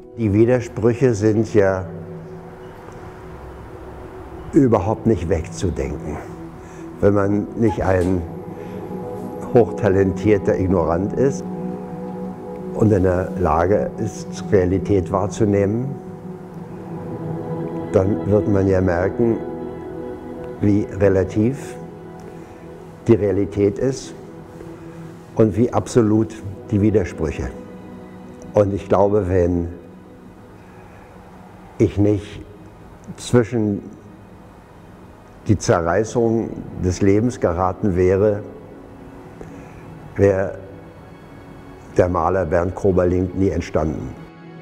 Die Widersprüche sind ja überhaupt nicht wegzudenken. Wenn man nicht ein hochtalentierter Ignorant ist und in der Lage ist, Realität wahrzunehmen, dann wird man ja merken, wie relativ die Realität ist und wie absolut die Widersprüche. Und ich glaube, wenn ich nicht zwischen die Zerreißung des Lebens geraten wäre, wäre der Maler Bernd Kroberling nie entstanden.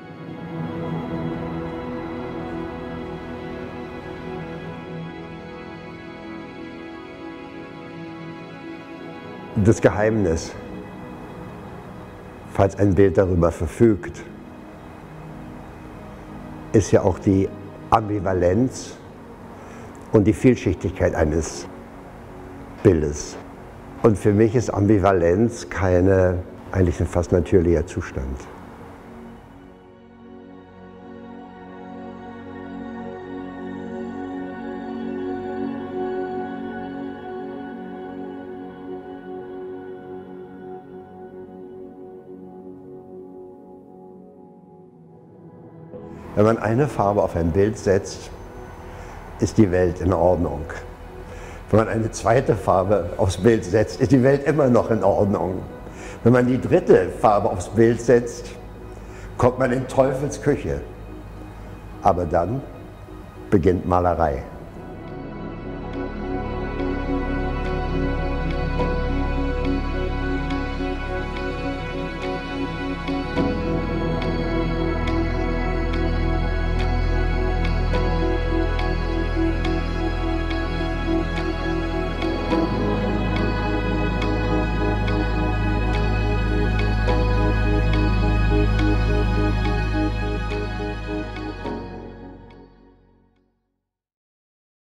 Das Geheimnis, falls ein Bild darüber verfügt, ist ja auch die Ambivalenz und die Vielschichtigkeit eines Bildes. Und für mich ist Ambivalenz eigentlich ein fast natürlicher Zustand. Wenn man eine Farbe auf ein Bild setzt, ist die Welt in Ordnung. Wenn man eine zweite Farbe aufs Bild setzt, ist die Welt immer noch in Ordnung. Wenn man die dritte Farbe aufs Bild setzt, kommt man in Teufels Küche. Aber dann beginnt Malerei.